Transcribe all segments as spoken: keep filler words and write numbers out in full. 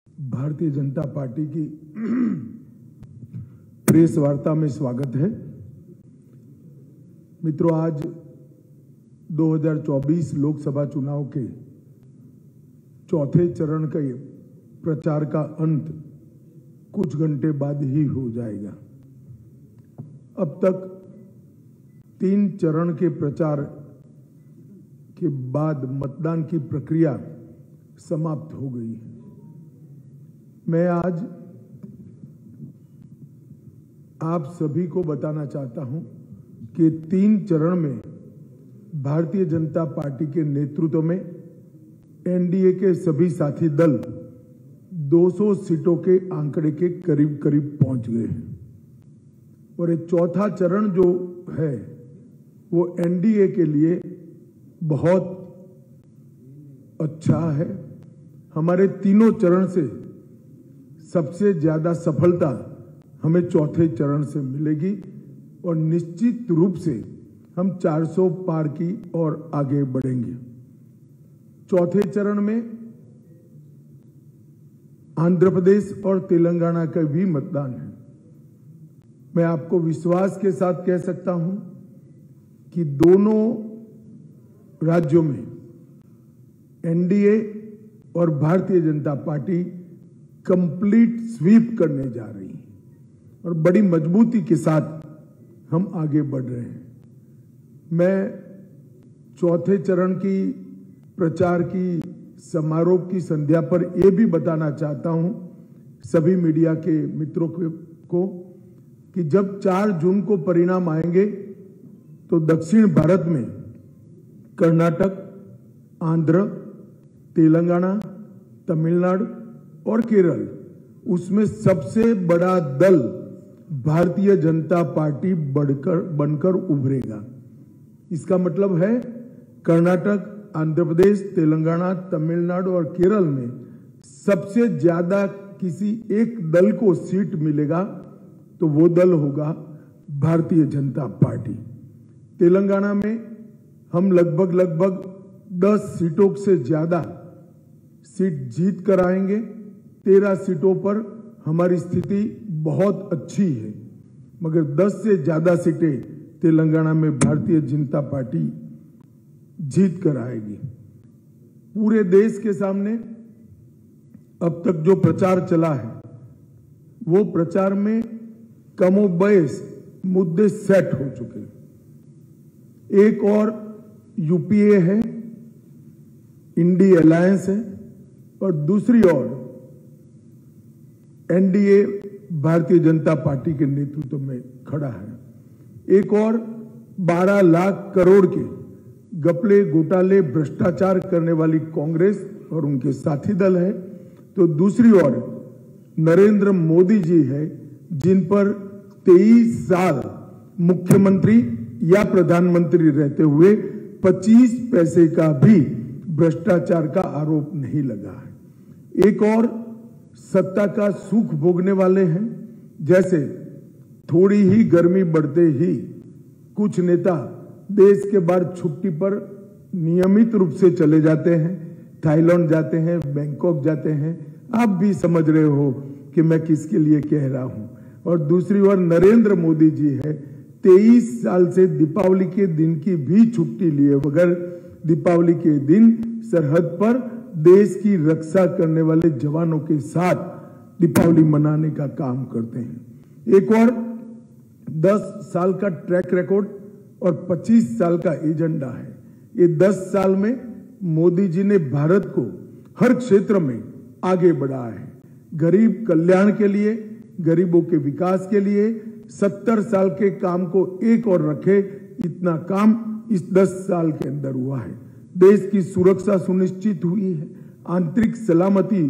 Bharatiya Janata party की press वार्ता में स्वागत है। मित्रों, आज दो हज़ार चौबीस लोकसभा चुनाव के चौथे चरण के प्रचार का अंत कुछ घंटे बाद ही हो जाएगा। अब तक तीन चरण के प्रचार के बाद मतदान की प्रक्रिया समाप्त हो गई है। मैं आज आप सभी को बताना चाहता हूं कि तीन चरण में भारतीय जनता पार्टी के नेतृत्व में एनडीए के सभी साथी दल दो सौ सीटों के आंकड़े के करीब करीब पहुंच गए हैं और ये चौथा चरण जो है वो एनडीए के लिए बहुत अच्छा है। हमारे तीनों चरण से सबसे ज्यादा सफलता हमें चौथे चरण से मिलेगी और निश्चित रूप से हम चार सौ पार की ओर आगे बढ़ेंगे। चौथे चरण में आंध्र प्रदेश और तेलंगाना का भी मतदान है। मैं आपको विश्वास के साथ कह सकता हूं कि दोनों राज्यों में एनडीए और Bharatiya Janata party complete SVEEP करने जा रही है और बड़ी मजबूती के साथ हम आगे बढ़ रहे हैं। मैं चौथे चरण की प्रचार की समारोह की संध्या पर यह भी बताना चाहता हूं सभी मीडिया के मित्रों को कि जब चार जून को परिणाम आएंगे तो दक्षिण भारत में कर्नाटक, आंध्र, तेलंगाना, तमिलनाडु और केरल, उसमें सबसे बड़ा दल भारतीय जनता पार्टी बढ़कर बनकर उभरेगा। इसका मतलब है कर्नाटक, आंध्र प्रदेश, तेलंगाना, तमिलनाडु और केरल में सबसे ज्यादा किसी एक दल को सीट मिलेगा तो वो दल होगा भारतीय जनता पार्टी। तेलंगाना में हम लगभग लगभग दस सीटों से ज्यादा सीट जीत कर आएंगे। तेरह सीटों पर हमारी स्थिति बहुत अच्छी है, मगर दस से ज्यादा सीटें तेलंगाना में भारतीय जनता पार्टी जीत कर आएगी। पूरे देश के सामने अब तक जो प्रचार चला है वो प्रचार में कमोबेश मुद्दे सेट हो चुके हैं। एक और यूपीए है, इंडी अलायंस है और दूसरी ओर एनडीए भारतीय जनता पार्टी के नेतृत्व में खड़ा है। एक और बारह लाख करोड़ के गपले घोटाले भ्रष्टाचार करने वाली कांग्रेस और उनके साथी दल है, तो दूसरी ओर नरेंद्र मोदी जी है जिन पर तेईस साल मुख्यमंत्री या प्रधानमंत्री रहते हुए पच्चीस पैसे का भी भ्रष्टाचार का आरोप नहीं लगा है। एक और सत्ता का सुख भोगने वाले हैं, जैसे थोड़ी ही गर्मी बढ़ते ही कुछ नेता देश के बाहर छुट्टी पर नियमित रूप से चले जाते हैं, थाईलैंड जाते हैं, बैंकॉक जाते हैं। आप भी समझ रहे हो कि मैं किसके लिए कह रहा हूं। और दूसरी ओर नरेंद्र मोदी जी है, तेईस साल से दीपावली के दिन की भी छुट्टी लिए बगैर दीपावली के दिन सरहद पर देश की रक्षा करने वाले जवानों के साथ दीपावली मनाने का काम करते हैं। एक और दस साल का ट्रैक रिकॉर्ड और पच्चीस साल का एजेंडा है। ये दस साल में मोदी जी ने भारत को हर क्षेत्र में आगे बढ़ाया है। गरीब कल्याण के लिए, गरीबों के विकास के लिए सत्तर साल के काम को एक और रखे, इतना काम इस दस साल के अंदर हुआ है। देश की सुरक्षा सुनिश्चित हुई है, आंतरिक सलामती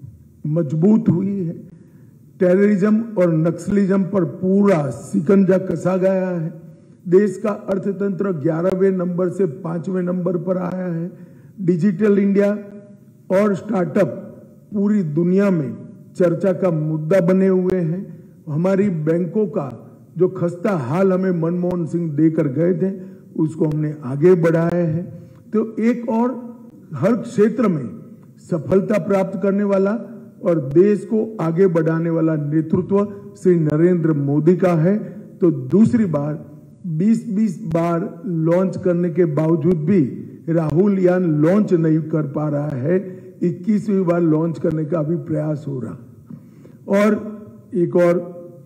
मजबूत हुई है, टेररिज्म और नक्सलिज्म पर पूरा शिकंजा कसा गया है, देश का अर्थतंत्र ग्यारहवें नंबर से पांचवें नंबर पर आया है, डिजिटल इंडिया और स्टार्टअप पूरी दुनिया में चर्चा का मुद्दा बने हुए हैं। हमारी बैंकों का जो खस्ता हाल हमें मनमोहन सिंह देकर गए थे उसको हमने आगे बढ़ाया है। तो एक और हर क्षेत्र में सफलता प्राप्त करने वाला और देश को आगे बढ़ाने वाला नेतृत्व श्री नरेंद्र मोदी का है, तो दूसरी बार बीस बीस बार लॉन्च करने के बावजूद भी राहुल यान लॉन्च नहीं कर पा रहा है, इक्कीसवीं बार लॉन्च करने का भी प्रयास हो रहा। और एक और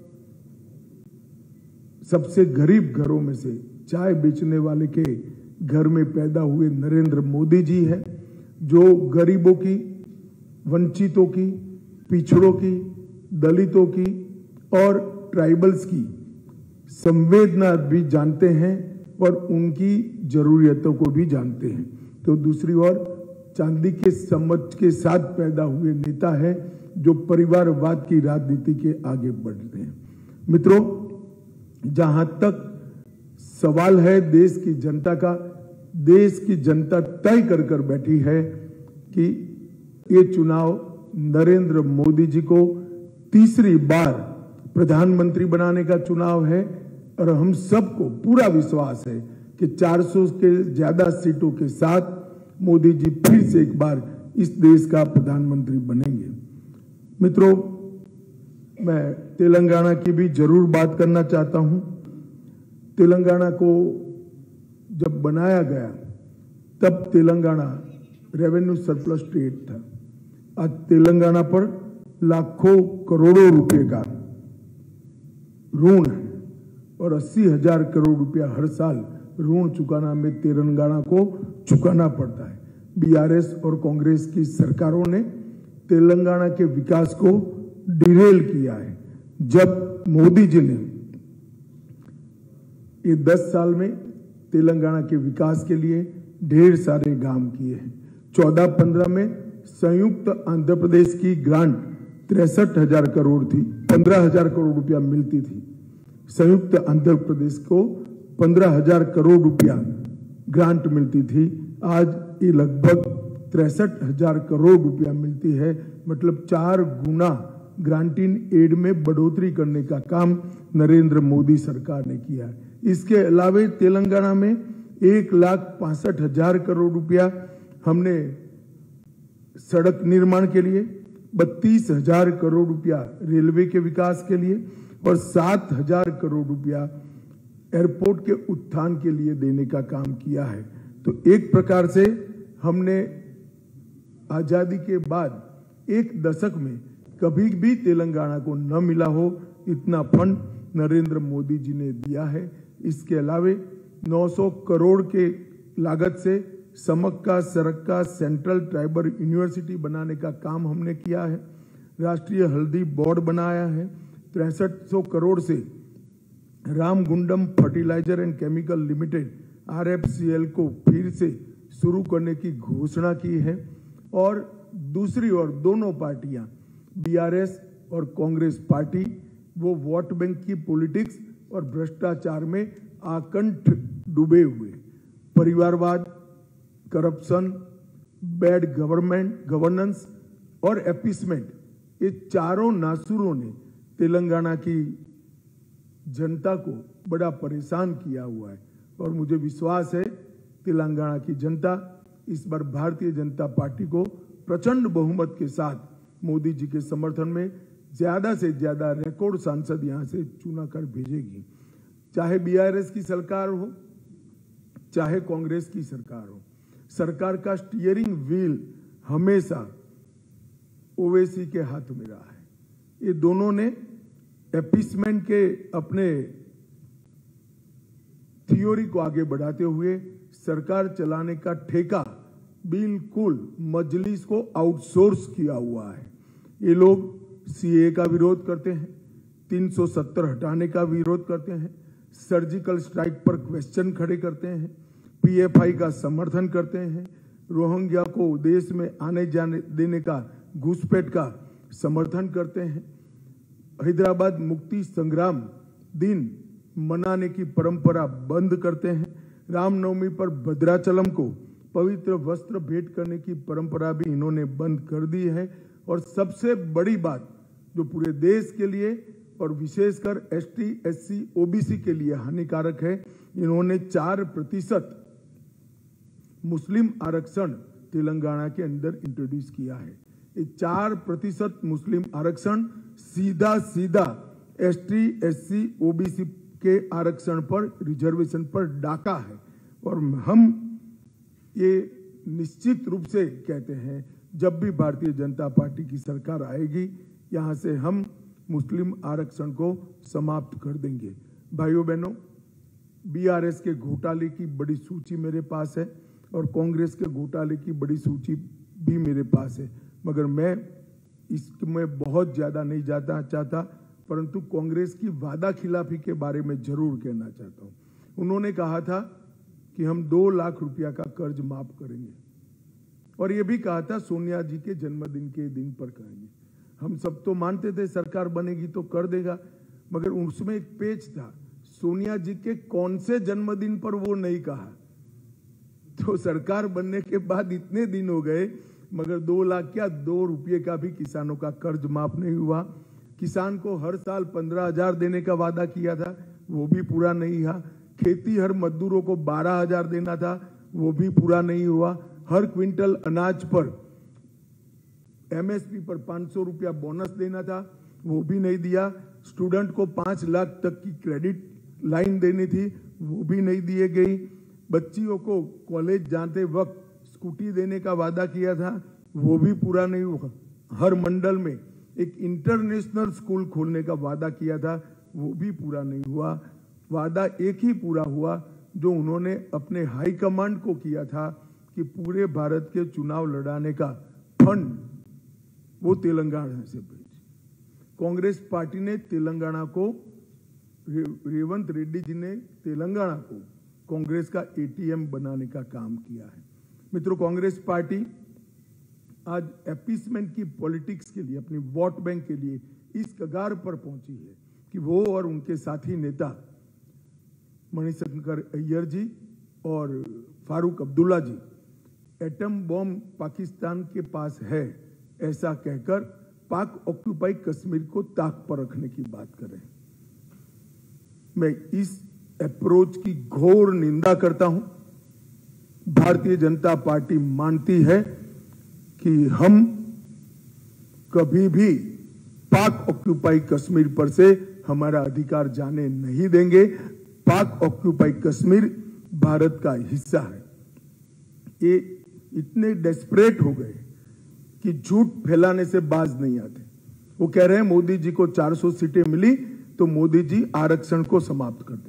सबसे गरीब घरों में से चाय बेचने वाले के घर में पैदा हुए नरेंद्र मोदी जी है, जो गरीबों की, वंचितों की, पिछड़ों की, दलितों की और ट्राइबल्स की संवेदना भी जानते हैं और उनकी जरूरियतों को भी जानते हैं। तो दूसरी ओर चांदी के समझ के साथ पैदा हुए नेता है जो परिवारवाद की राजनीति के आगे बढ़ रहे हैं। मित्रों, जहां तक सवाल है देश की जनता का, देश की जनता तय कर कर बैठी है कि ये चुनाव नरेंद्र मोदी जी को तीसरी बार प्रधानमंत्री बनाने का चुनाव है और हम सबको पूरा विश्वास है कि चार सौ के ज्यादा सीटों के साथ मोदी जी फिर से एक बार इस देश का प्रधानमंत्री बनेंगे। मित्रों, मैं तेलंगाना की भी जरूर बात करना चाहता हूं। तेलंगाना को जब बनाया गया तब तेलंगाना रेवेन्यू सरप्लस स्टेट था। आज तेलंगाना पर लाखों करोड़ों रुपए का ऋण है और अस्सी हजार करोड़ रुपया हर साल ऋण चुकाना में तेलंगाना को चुकाना पड़ता है। बीआरएस और कांग्रेस की सरकारों ने तेलंगाना के विकास को डिरेल किया है। जब मोदी जी ने ये दस साल में तेलंगाना के विकास के लिए ढेर सारे काम किए हैं। चौदह पंद्रह में संयुक्त आंध्र प्रदेश की ग्रांट तिरसठ हजार करोड़ थी, पंद्रह हजार करोड़ रुपया मिलती थी। संयुक्त आंध्र प्रदेश को पंद्रह हजार करोड़ रुपया ग्रांट मिलती थी, आज ये लगभग तिरसठ हजार करोड़ रुपया मिलती है। मतलब चार गुना ग्रांटिंग एड में बढ़ोतरी करने का काम नरेंद्र मोदी सरकार ने किया है। इसके अलावा तेलंगाना में एक लाख पैंसठ हजार करोड़ रुपया हमने सड़क निर्माण के लिए, बत्तीस हजार करोड़ रुपया रेलवे के विकास के लिए और सात हजार करोड़ रुपया एयरपोर्ट के उत्थान के लिए देने का काम किया है। तो एक प्रकार से हमने आजादी के बाद एक दशक में कभी भी तेलंगाना को न मिला हो इतना फंड नरेंद्र मोदी जी ने दिया है। इसके अलावा नौ सौ करोड़ के लागत से Sammakka Sarakka central tribal university बनाने का काम हमने किया है। राष्ट्रीय हल्दी बोर्ड बनाया है। तिरसठ सौ करोड़ से Ramagundam fertiliser and chemical limited R F C L को फिर से शुरू करने की घोषणा की है। और दूसरी ओर दोनों पार्टियां बीआरएस और कांग्रेस पार्टी वो वोट बैंक की पॉलिटिक्स और भ्रष्टाचार में आकंठ डूबे हुए, परिवारवाद, करप्शन, बैड गवर्नमेंट गवर्नेंस और एपीसमेंट, ये चारों नासुरों ने तेलंगाना की जनता को बड़ा परेशान किया हुआ है। और मुझे विश्वास है तेलंगाना की जनता इस बार भारतीय जनता पार्टी को प्रचंड बहुमत के साथ मोदी जी के समर्थन में ज्यादा से ज्यादा रिकॉर्ड सांसद यहां से चुना कर भेजेगी। चाहे बीआरएस की सरकार हो, चाहे कांग्रेस की सरकार हो, सरकार का स्टीयरिंग व्हील हमेशा ओवैसी के हाथ में रहा है। ये दोनों ने एपीसमेंट के अपने थियोरी को आगे बढ़ाते हुए सरकार चलाने का ठेका बिल्कुल मजलिस को आउटसोर्स किया हुआ है। ये लोग सीए का विरोध करते हैं, तीन सौ सत्तर हटाने का विरोध करते हैं, सर्जिकल स्ट्राइक पर क्वेश्चन खड़े करते हैं, पीएफआई का समर्थन करते हैं, रोहिंग्या को देश में आने जाने देने का घुसपैठ का समर्थन करते हैं, हैदराबाद मुक्ति संग्राम दिन मनाने की परंपरा बंद करते हैं, रामनवमी पर भद्राचलम को पवित्र वस्त्र भेंट करने की परंपरा भी इन्होंने बंद कर दी है। और सबसे बड़ी बात जो पूरे देश के लिए और विशेषकर एसटी, एससी, ओबीसी के लिए हानिकारक है, इन्होंने चार प्रतिशत मुस्लिम आरक्षण तेलंगाना के अंदर इंट्रोड्यूस किया है। ये चार प्रतिशत मुस्लिम आरक्षण सीधा सीधा एसटी, एससी, ओबीसी के आरक्षण पर, रिजर्वेशन पर डाका है। और हम ये निश्चित रूप से कहते हैं, जब भी भारतीय जनता पार्टी की सरकार आएगी, यहाँ से हम मुस्लिम आरक्षण को समाप्त कर देंगे। भाइयों बहनों, बीआरएस के घोटाले की बड़ी सूची मेरे पास है और कांग्रेस के घोटाले की बड़ी सूची भी मेरे पास है, मगर मैं इसमें बहुत ज्यादा नहीं जाना चाहता, परंतु कांग्रेस की वादा खिलाफी के बारे में जरूर कहना चाहता हूं। उन्होंने कहा था कि हम दो लाख रुपया का कर्ज माफ करेंगे और ये भी कहा था सोनिया जी के जन्मदिन के दिन पर करेंगे। हम सब तो मानते थे सरकार बनेगी तो कर देगा, मगर उसमें एक पेच था, सोनिया जी के कौन से जन्मदिन पर वो नहीं कहा। तो सरकार बनने के बाद इतने दिन हो गए, मगर दो लाख क्या दो रुपये का भी किसानों का कर्ज माफ नहीं हुआ। किसान को हर साल पंद्रह हजार देने का वादा किया था, वो भी पूरा नहीं हुआ। खेती हर मजदूरों को बारह हजार देना था, वो भी पूरा नहीं हुआ। हर क्विंटल अनाज पर एमएसपी पर पांच सौ रुपया बोनस देना था, वो भी नहीं दिया। स्टूडेंट को पांच लाख तक की क्रेडिट लाइन देनी थी, वो भी नहीं दिए गई। बच्चियों को कॉलेज जाते वक्त स्कूटी देने का वादा किया था, वो भी पूरा नहीं हुआ। हर मंडल में एक इंटरनेशनल स्कूल खोलने का वादा किया था, वो भी पूरा नहीं हुआ। वादा एक ही पूरा हुआ जो उन्होंने अपने हाई कमांड को किया था कि पूरे भारत के चुनाव लड़ाने का फंड वो तेलंगाना से भेजे। कांग्रेस पार्टी ने तेलंगाना को, रेवंत रेड्डी जी ने तेलंगाना को कांग्रेस का एटीएम बनाने का काम किया है। मित्रों, कांग्रेस पार्टी आज अपीसमेंट की पॉलिटिक्स के लिए, अपनी वोट बैंक के लिए इस कगार पर पहुंची है कि वो और उनके साथी नेता मणिशंकर अय्यर जी और फारूक अब्दुल्ला जी एटम बॉम्ब पाकिस्तान के पास है ऐसा कहकर पाक ऑक्यूपाई कश्मीर को ताक पर रखने की बात कर रहे हैं। मैं इस अप्रोच की घोर निंदा करता हूं। भारतीय जनता पार्टी मानती है कि हम कभी भी पाक ऑक्यूपाई कश्मीर पर से हमारा अधिकार जाने नहीं देंगे। पाक ऑक्यूपाई कश्मीर भारत का हिस्सा है। ये इतने डेस्परेट हो गए कि झूठ फैलाने से बाज नहीं आते। वो कह रहे हैं मोदी जी को चार सौ सीटें मिली तो मोदी जी आरक्षण को समाप्त कर देंगे।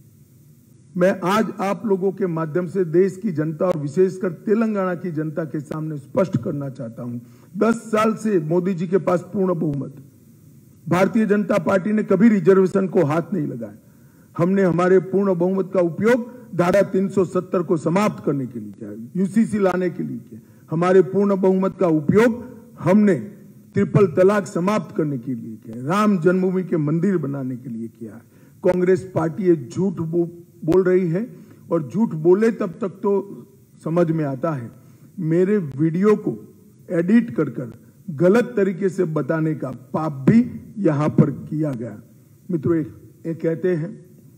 मैं आज आप लोगों के माध्यम से देश की जनता और विशेषकर तेलंगाना की जनता के सामने स्पष्ट करना चाहता हूं, दस साल से मोदी जी के पास पूर्ण बहुमत। भारतीय जनता पार्टी ने कभी रिजर्वेशन को हाथ नहीं लगाया। हमने हमारे पूर्ण बहुमत का उपयोग धारा तीन सौ सत्तर को समाप्त करने के लिए किया, यूसीसी लाने के लिए किया। हमारे पूर्ण बहुमत का उपयोग हमने ट्रिपल तलाक समाप्त करने के लिए किया, राम जन्मभूमि के मंदिर बनाने के लिए किया है। कांग्रेस पार्टी ये झूठ बो, बोल रही है और झूठ बोले तब तक तो समझ में आता है। मेरे वीडियो को एडिट कर कर गलत तरीके से बताने का पाप भी यहां पर किया गया। मित्रों, एक, एक कहते हैं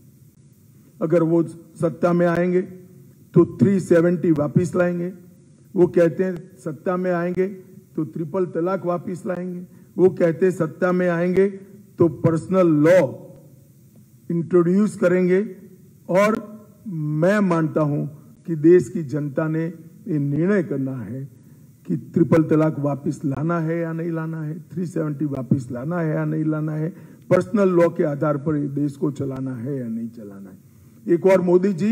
अगर वो सत्ता में आएंगे तो तीन सौ सत्तर वापिस लाएंगे। वो कहते हैं सत्ता में आएंगे तो ट्रिपल तलाक वापिस लाएंगे। वो कहते हैं सत्ता में आएंगे तो पर्सनल लॉ इंट्रोड्यूस करेंगे। और मैं मानता हूं कि देश की जनता ने ये निर्णय करना है कि ट्रिपल तलाक वापिस लाना है या नहीं लाना है, तीन सौ सत्तर वापिस लाना है या नहीं लाना है, पर्सनल लॉ के आधार पर देश को चलाना है या नहीं चलाना है। एक और, मोदी जी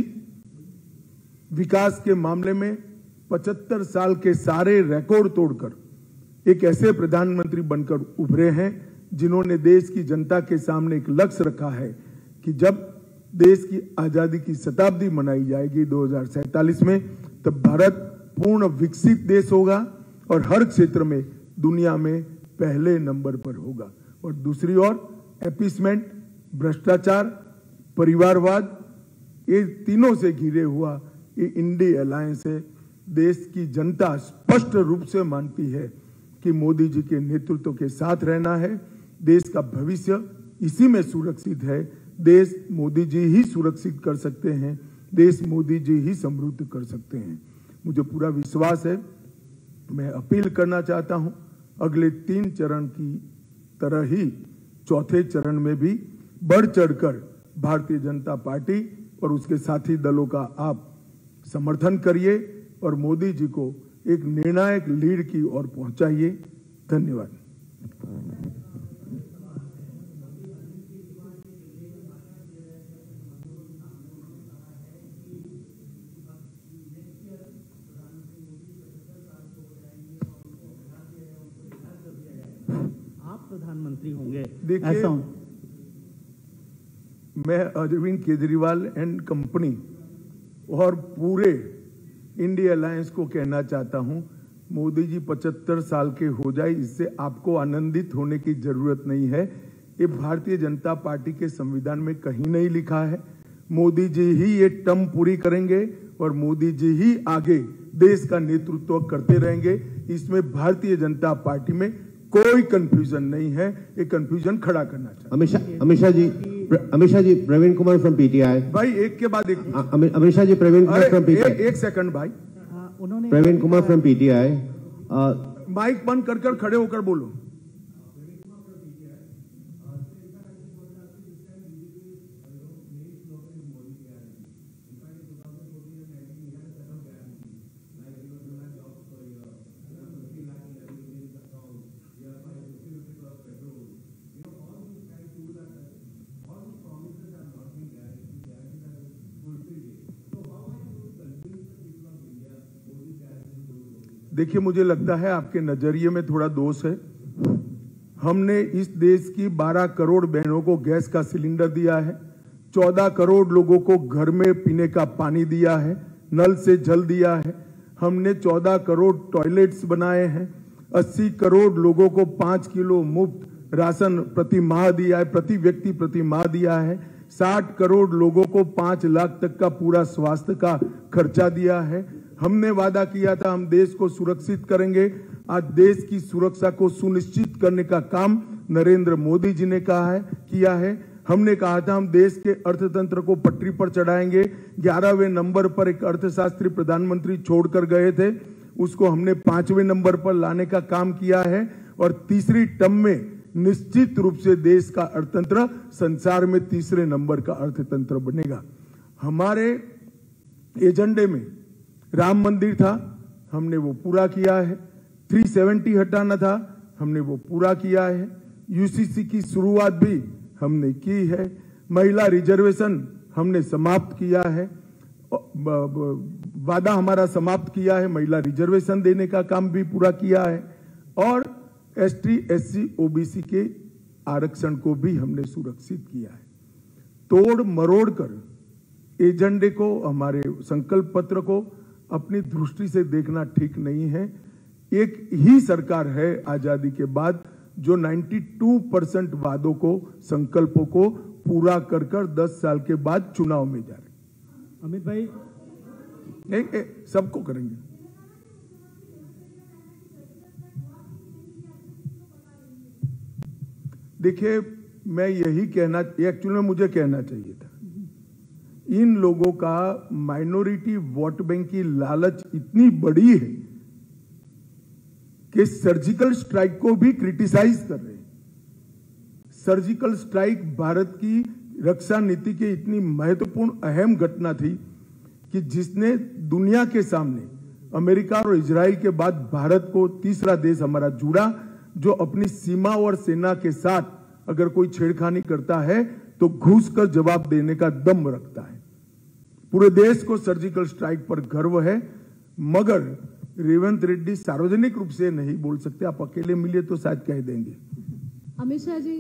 विकास के मामले में पचहत्तर साल के सारे रिकॉर्ड तोड़कर एक ऐसे प्रधानमंत्री बनकर उभरे हैं जिन्होंने देश की जनता के सामने एक लक्ष्य रखा है कि जब देश की आजादी की शताब्दी मनाई जाएगी दो हज़ार सैंतालीस में, तब भारत पूर्ण विकसित देश होगा और हर क्षेत्र में दुनिया में पहले नंबर पर होगा। और दूसरी ओर अपीसमेंट, भ्रष्टाचार, परिवारवाद, ये तीनों से घिरे हुआ ये इंडी अलायंस है। देश की जनता स्पष्ट रूप से मानती है कि मोदी जी के नेतृत्व के साथ रहना है। देश का भविष्य इसी में सुरक्षित है। देश मोदी जी ही सुरक्षित कर सकते हैं, देश मोदी जी ही समृद्ध कर सकते हैं। मुझे पूरा विश्वास है। मैं अपील करना चाहता हूं अगले तीन चरण की तरह ही चौथे चरण में भी बढ़ चढ़कर भारतीय जनता पार्टी और उसके साथी दलों का आप समर्थन करिए और मोदी जी को एक निर्णायक लीड की ओर पहुंचाइए। धन्यवाद। आप प्रधानमंत्री होंगे। देखिए, मैं अरविंद केजरीवाल एंड कंपनी और पूरे इंडिया अलायंस को कहना चाहता हूं, मोदी जी पचहत्तर साल के हो जाए, इससे आपको आनंदित होने की जरूरत नहीं है। ये भारतीय जनता पार्टी के संविधान में कहीं नहीं लिखा है। मोदी जी ही ये टर्म पूरी करेंगे और मोदी जी ही आगे देश का नेतृत्व करते रहेंगे। इसमें भारतीय जनता पार्टी में कोई कंफ्यूजन नहीं है। ये कंफ्यूजन खड़ा करना चाहिए। Amit Shah Amit Shah ji Amit Shah ji Praveen Kumar from PTI. भाई एक के बाद एक। Amit Shah ji Praveen Kumar from PTI. एक सेकंड भाई, उन्होंने Praveen Kumar from PTI. Mike बंद कर कर खड़े होकर बोलो। देखिए, मुझे लगता है आपके नजरिए में थोड़ा दोष है। हमने इस देश की बारह करोड़ बहनों को गैस का सिलेंडर दिया है, चौदह करोड़ लोगों को घर में पीने का पानी दिया है, नल से जल दिया है। हमने चौदह करोड़ टॉयलेट्स बनाए हैं, अस्सी करोड़ लोगों को पांच किलो मुफ्त राशन प्रति माह दिया है, प्रति व्यक्ति प्रति माह दिया है। साठ करोड़ लोगों को पांच लाख तक का पूरा स्वास्थ्य का खर्चा दिया है। हमने वादा किया था हम देश को सुरक्षित करेंगे। आज देश की सुरक्षा को सुनिश्चित करने का काम नरेंद्र मोदी जी ने कहा है किया है। हमने कहा था हम देश के अर्थतंत्र को पटरी पर चढ़ाएंगे। ग्यारहवें नंबर पर एक अर्थशास्त्री प्रधानमंत्री छोड़कर गए थे, उसको हमने पांचवें नंबर पर लाने का काम किया है। और तीसरी टर्म में निश्चित रूप से देश का अर्थतंत्र संसार में तीसरे नंबर का अर्थतंत्र बनेगा। हमारे एजेंडे में राम मंदिर था, हमने वो पूरा किया है। तीन सौ सत्तर हटाना था, हमने वो पूरा किया है। यूसीसी की शुरुआत भी हमने की है। महिला रिजर्वेशन हमने समाप्त किया है, वादा हमारा समाप्त किया है। महिला रिजर्वेशन देने का काम भी पूरा किया है और एसटी, एससी, ओबीसी के आरक्षण को भी हमने सुरक्षित किया है। तोड़ मरोड़ कर एजेंडे को, हमारे संकल्प पत्र को अपनी दृष्टि से देखना ठीक नहीं है। एक ही सरकार है आजादी के बाद जो बानवे परसेंट वादों को, संकल्पों को पूरा कर कर दस साल के बाद चुनाव में जा रहे। अमित भाई नहीं, सबको करेंगे। देखिए, मैं यही कहना, एक्चुअली में मुझे कहना चाहिए था, इन लोगों का माइनॉरिटी वोट बैंक की लालच इतनी बड़ी है कि सर्जिकल स्ट्राइक को भी क्रिटिसाइज कर रहे हैं। सर्जिकल स्ट्राइक भारत की रक्षा नीति की इतनी महत्वपूर्ण अहम घटना थी कि जिसने दुनिया के सामने अमेरिका और इजराइल के बाद भारत को तीसरा देश हमारा जुड़ा, जो अपनी सीमा और सेना के साथ अगर कोई छेड़खानी करता है तो घुस कर जवाब देने का दम रखता है। पूरे देश को सर्जिकल स्ट्राइक पर गर्व है, मगर रेवंत रेड्डी सार्वजनिक रूप से नहीं बोल सकते। आप अकेले मिलिए तो शायद कह देंगे। अमित शाह जी,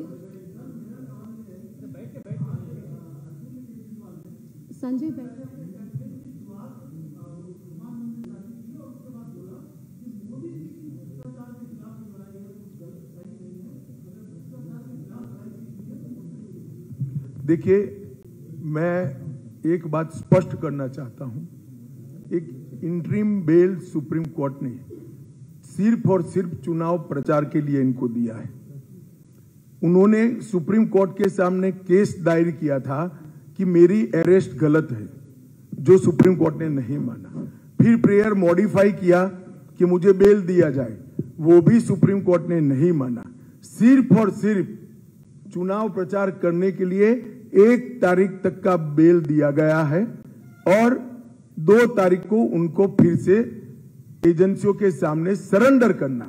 संजय बैठ। देखिए, मैं एक बात स्पष्ट करना चाहता हूं। एक इंटरिम बेल सुप्रीम कोर्ट ने सिर्फ और सिर्फ चुनाव प्रचार के लिए इनको दिया है। उन्होंने सुप्रीम कोर्ट के सामने केस दायर किया था कि मेरी अरेस्ट गलत है, जो सुप्रीम कोर्ट ने नहीं माना। फिर प्रेयर मॉडिफाई किया कि मुझे बेल दिया जाए, वो भी सुप्रीम कोर्ट ने नहीं माना। सिर्फ और सिर्फ चुनाव प्रचार करने के लिए एक तारीख तक का बेल दिया गया है और दो तारीख को उनको फिर से एजेंसियों के सामने सरेंडर करना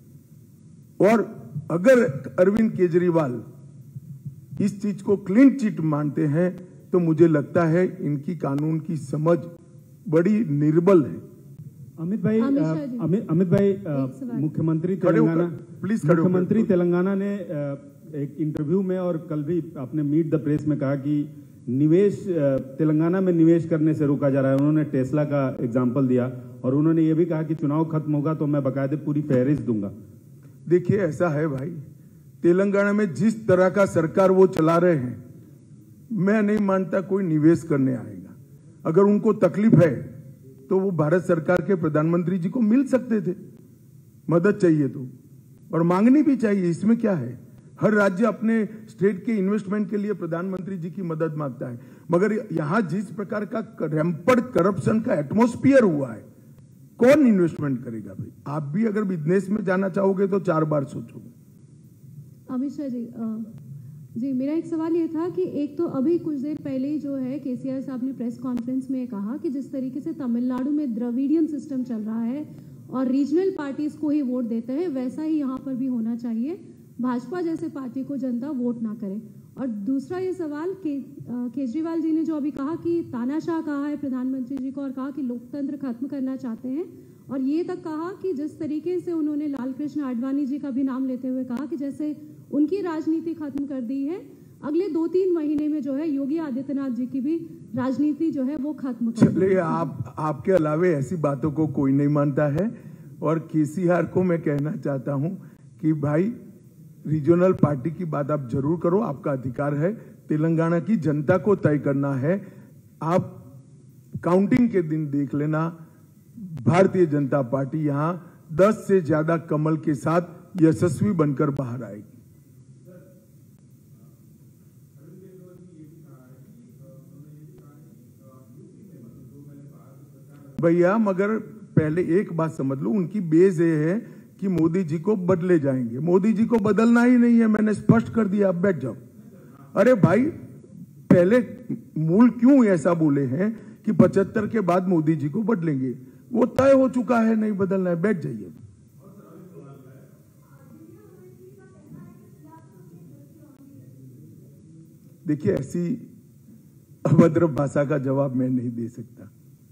है। और अगर अरविंद केजरीवाल इस चीज को क्लीन चिट मानते हैं तो मुझे लगता है इनकी कानून की समझ बड़ी निर्बल है। अमित भाई अमित अ, शाह जी। अमित अमित भाई अ, एक सवाल। मुख्यमंत्री खड़े होकर, तेलंगाना प्लीज खड़े होकर। मुख्यमंत्री तेलंगाना ने अ, एक इंटरव्यू में और कल भी आपने मीट द प्रेस में कहा कि निवेश अ, तेलंगाना में निवेश करने से रोका जा रहा है। उन्होंने टेस्ला का एग्जांपल दिया और उन्होंने ये भी कहा कि चुनाव खत्म होगा तो मैं बकायदे पूरी फहरिस्त दूंगा। देखिए ऐसा है भाई, तेलंगाना में जिस तरह का सरकार वो चला रहे हैं, मैं नहीं मानता कोई निवेश करने आएगा। अगर उनको तकलीफ है तो वो भारत सरकार के प्रधानमंत्री जी को मिल सकते थे, मदद चाहिए तो, और मांगनी भी चाहिए। इसमें क्या है, हर राज्य अपने स्टेट के इन्वेस्टमेंट के लिए प्रधानमंत्री जी की मदद मांगता है। मगर यहां जिस प्रकार का रैम्पड करप्शन का एटमॉस्फियर हुआ है, कौन इन्वेस्टमेंट करेगा भाई? आप भी अगर बिजनेस में जाना चाहोगे तो चार बार सोचोगे। अमित शाह जी अ, जी मेरा एक सवाल ये था कि एक तो अभी कुछ देर पहले ही जो है केसीआर साहब ने प्रेस कॉन्फ्रेंस में कहा कि जिस तरीके से तमिलनाडु में द्रविडियन सिस्टम चल रहा है और रीजनल पार्टीज को ही वोट देते हैं, वैसा ही यहाँ पर भी होना चाहिए। भाजपा जैसे पार्टी को जनता वोट ना करे। और दूसरा ये सवाल के केजरीवाल जी ने जो अभी कहा कि तानाशाह कहा है प्रधानमंत्री जी को और कहा कि लोकतंत्र खत्म करना चाहते हैं, और ये तक कहा कि जिस तरीके से उन्होंने लाल कृष्ण आडवाणी जी का भी नाम लेते हुए कहा कि जैसे उनकी राजनीति खत्म कर दी है, अगले दो तीन महीने में जो है योगी आदित्यनाथ जी की भी राजनीति जो है वो खत्म कर दी। चलिए, आप आपके अलावे ऐसी बातों को कोई नहीं मानता है। और केसीआर को मैं कहना चाहता हूं कि भाई रीजनल पार्टी की बात आप जरूर करो, आपका अधिकार है। तेलंगाना की जनता को तय करना है। आप काउंटिंग के दिन देख लेना, भारतीय जनता पार्टी यहां दस से ज्यादा कमल के साथ यशस्वी बनकर बाहर आएगी। भैया मगर पहले एक बात समझ लो, उनकी बेस ये है कि मोदी जी को बदले जाएंगे। मोदी जी को बदलना ही नहीं है, मैंने स्पष्ट कर दिया। आप बैठ जाओ। अरे भाई, पहले मूल क्यों ऐसा बोले हैं कि पचहत्तर के बाद मोदी जी को बदलेंगे? वो तय हो चुका है, नहीं बदलना है। बैठ जाइए। देखिए, ऐसी अभद्र भाषा का जवाब मैं नहीं दे सकता।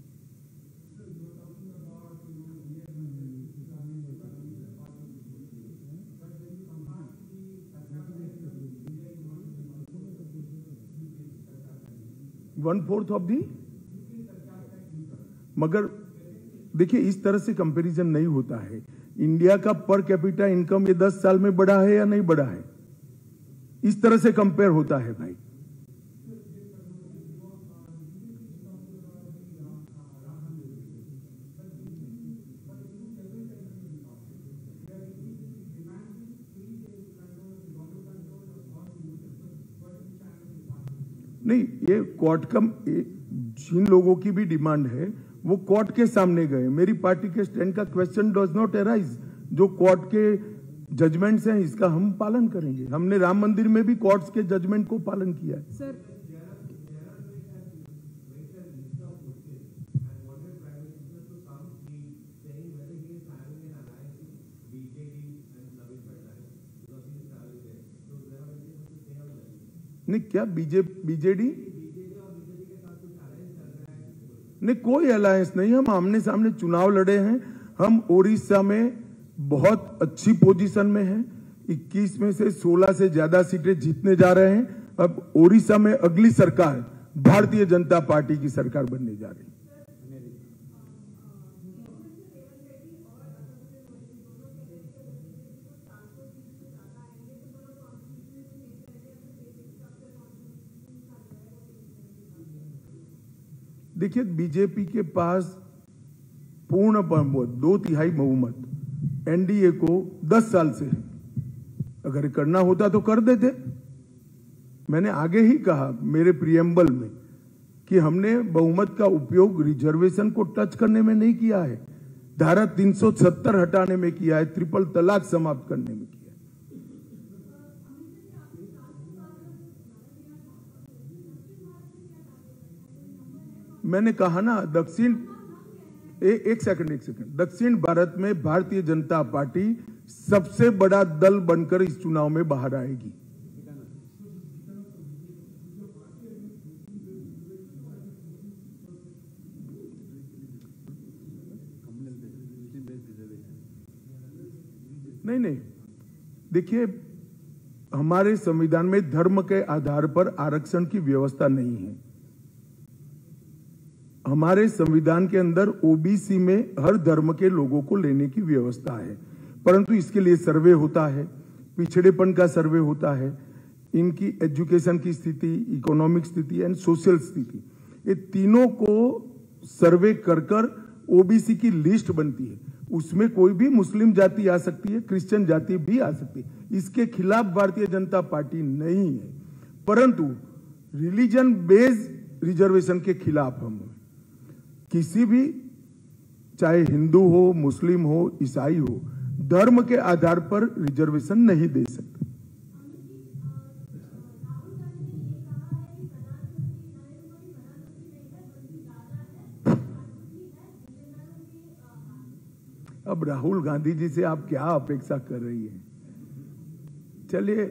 वन फोर्थ ऑफ दी, मगर देखिए इस तरह से कंपैरिजन नहीं होता है। इंडिया का पर कैपिटा इनकम ये दस साल में बढ़ा है या नहीं बढ़ा है, इस तरह से कंपेयर होता है भाई। नहीं, ये कोर्ट का, जिन लोगों की भी डिमांड है वो कोर्ट के सामने गए। मेरी पार्टी के स्टैंड का क्वेश्चन डज नॉट अराइज। जो कोर्ट के जजमेंट्स हैं इसका हम पालन करेंगे। हमने राम मंदिर में भी कोर्ट्स के जजमेंट को पालन किया है। सर नहीं, क्या बीजेपी बीजेडी नहीं, कोई अलायंस नहीं। हम आमने सामने चुनाव लड़े हैं। हम ओडिशा में बहुत अच्छी पोजीशन में हैं। इक्कीस में से सोलह से ज्यादा सीटें जीतने जा रहे हैं। अब ओडिशा में अगली सरकार भारतीय जनता पार्टी की सरकार बनने जा रही है। देखिए, बीजेपी के पास पूर्ण बहुमत, दो तिहाई बहुमत एनडीए को दस साल से है। अगर करना होता तो कर देते। मैंने आगे ही कहा मेरे प्रियम्बल में कि हमने बहुमत का उपयोग रिजर्वेशन को टच करने में नहीं किया है। धारा तीन सौ सत्तर हटाने में किया है, ट्रिपल तलाक समाप्त करने में किया है। मैंने कहा ना, दक्षिण ए, एक सेकंड एक सेकंड दक्षिण भारत में भारतीय जनता पार्टी सबसे बड़ा दल बनकर इस चुनाव में बाहर आएगी। नहीं नहीं, देखिए, हमारे संविधान में धर्म के आधार पर आरक्षण की व्यवस्था नहीं है। हमारे संविधान के अंदर ओबीसी में हर धर्म के लोगों को लेने की व्यवस्था है, परंतु इसके लिए सर्वे होता है, पिछड़ेपन का सर्वे होता है, इनकी एजुकेशन की स्थिति, इकोनॉमिक स्थिति एंड सोशल स्थिति, ये तीनों को सर्वे कर कर ओबीसी की लिस्ट बनती है। उसमें कोई भी मुस्लिम जाति आ सकती है, क्रिश्चियन जाति भी आ सकती है। इसके खिलाफ भारतीय जनता पार्टी नहीं है, परंतु रिलीजन बेस्ड रिजर्वेशन के खिलाफ हम किसी भी, चाहे हिंदू हो, मुस्लिम हो, ईसाई हो, धर्म के आधार पर रिजर्वेशन नहीं दे सकते। अब राहुल गांधी जी से आप क्या अपेक्षा कर रही हैं? चलिए,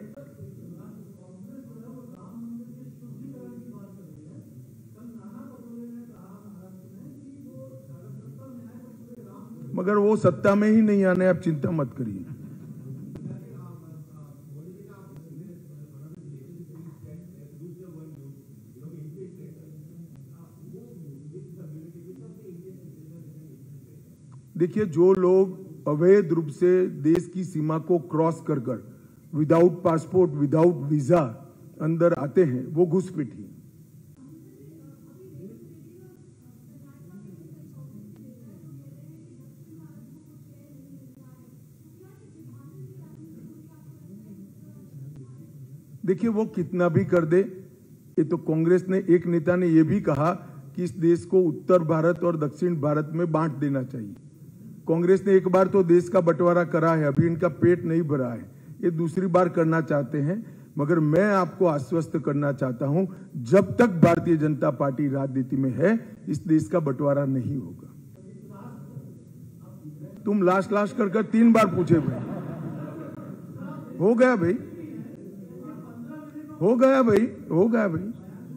मगर वो सत्ता में ही नहीं आने, आप चिंता मत करिए। देखिए, जो लोग अवैध रूप से देश की सीमा को क्रॉस कर कर विदाउट पासपोर्ट, विदाउट वीजा अंदर आते हैं, वो घुसपैठी हैं। देखिए, वो कितना भी कर दे, ये तो कांग्रेस ने, एक नेता ने यह भी कहा कि इस देश को उत्तर भारत और दक्षिण भारत में बांट देना चाहिए। कांग्रेस ने एक बार तो देश का बंटवारा करा है, अभी इनका पेट नहीं भरा है, ये दूसरी बार करना चाहते हैं। मगर मैं आपको आश्वस्त करना चाहता हूं, जब तक भारतीय जनता पार्टी राजनीति में है, इस देश का बंटवारा नहीं होगा। तुम लास्ट लास्ट कर कर तीन बार पूछे भाई, हो गया भाई, हो गया भाई, हो गया भाई।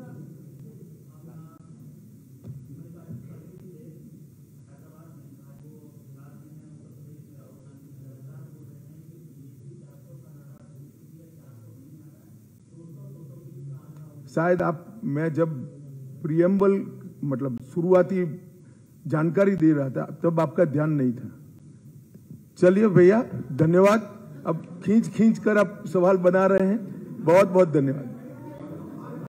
शायद आप, मैं जब प्रियम्बल मतलब शुरुआती जानकारी दे रहा था, तब आपका ध्यान नहीं था। चलिए भैया, धन्यवाद। अब खींच खींच कर आप सवाल बना रहे हैं, बहुत बहुत धन्यवाद।